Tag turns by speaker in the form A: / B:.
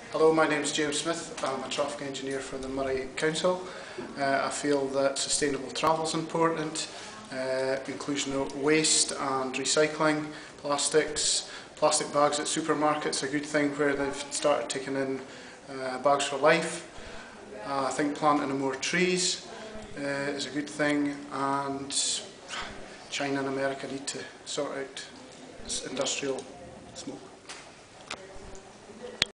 A: Hello, my name is James Smith. I'm a traffic engineer for the Moray Council. I feel that sustainable travel is important, inclusion of waste and recycling, plastics, plastic bags at supermarkets, a good thing where they've started taking in bags for life. I think planting more trees is a good thing, and China and America need to sort out industrial smoke.